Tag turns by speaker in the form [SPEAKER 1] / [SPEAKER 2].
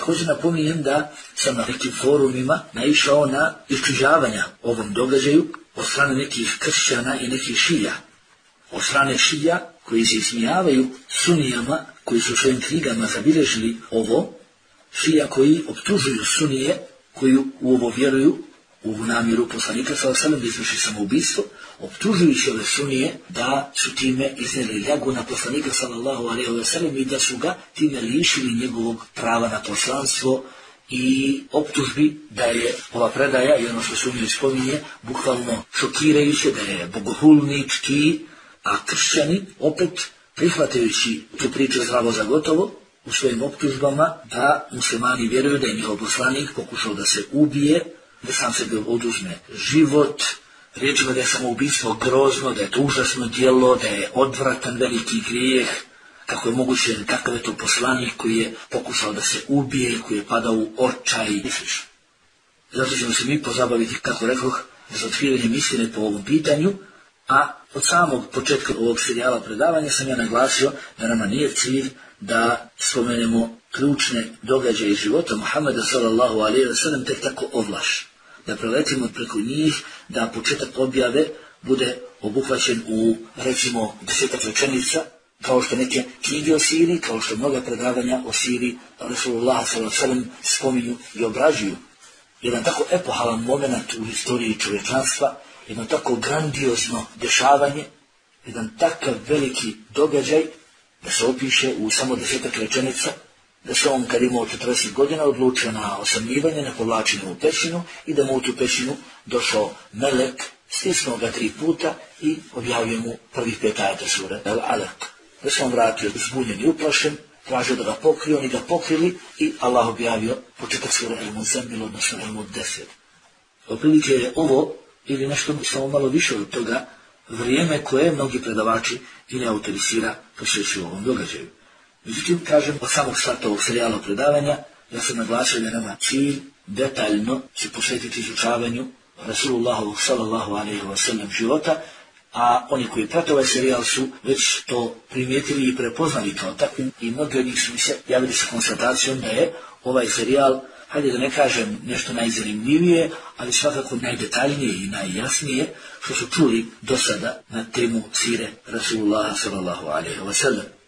[SPEAKER 1] Također napominjem da sam na nekim forumima naišao na isčuđavanja ovom događaju od strane nekih kršćana i nekih šija. Od strane šija koji se ismijavaju sunijama koji su u svojim knjigama zabilježili ovo, šija koji optužuju sunije koji u ovo vjeruju, u namjeru poslanika sallallahu alejhi ve sellem da izvrši samoubistvo, optužujući ove sunije da su time iznijeli ljagu na poslanika sallallahu alejhi ve sellem i da su ga time lišili njegovog prava na poslanstvo i optužbi da je ova predaja i ono što se u njoj spominje bukvalno šokirajuće, da je bogohulnički, a kršćani opet prihvatajući tu priču zdravo za gotovo u svojim optužbama da muslimani vjeruju da je njihov poslanik pokušao da se ubije, da sam sebe oduzme život, riječima da je samoubistvo grozno, da je to užasno djelo, da je odvratan veliki grijeh, kako je moguće, kakav je to poslanik koji je pokušao da se ubije, koji je padao u očaj i sl. Zato ćemo se mi pozabaviti, kako rekoh, razotkrivanjem istine po ovom pitanju, a od samog početka ovog serijala predavanja sam ja naglasio da nama nije cilj da spomenemo ključne događaje iz života Muhammeda sallallahu alejhi ve sellem tek tako ovlaš, da preletimo preko njih, da početak objave bude obuhvaćen u, recimo, 10 rečenica, kao što neke knjige o siri, kao što mnoga predavanja o siri Rasulullah sallallahu alejhi ve sellem spominju i obrađuju. Jedan tako epohalan moment u istoriji čovječanstva, jedno tako grandiozno dešavanje, jedan takav veliki događaj da se opiše u samo 10 rečenica, da se on kad imao 40 godina odlučio na osamljivanje, na povlačenje u pećinu i da mu u tu pećinu došao melek, stisnuo ga 3 puta i objavio mu prvih 5 ajeta sure Al-Alaq. Da se on vratio zbunjen i uplašen, tražio da ga pokriju, oni ga pokrili i Allah objavio početak sure Al-Muzammil, odnosno Al-Muddathir. Otprilike je ovo, ili nešto samo malo više od toga, vrijeme koje mnogi predavači ili autorisira posvećuju ovom događaju. Međutim, kažem, od samog starta ovog serijala predavanja, ja sam naglasio da nama cilj detaljno se posvetiti izučavanju Rasulullahovog sallallahu alejhi ve sellem života, a oni koji prate ovaj serijal su već to primijetili i prepoznali kao takvim i mnogi od njih su mi se javili sa konstatacijom da je ovaj serijal, hajde da ne kažem nešto najzanimljivije, ali svakako najdetaljnije i najjasnije što su čuli do sada na temu sire Rasulullah sallallahu alejhi ve sellem.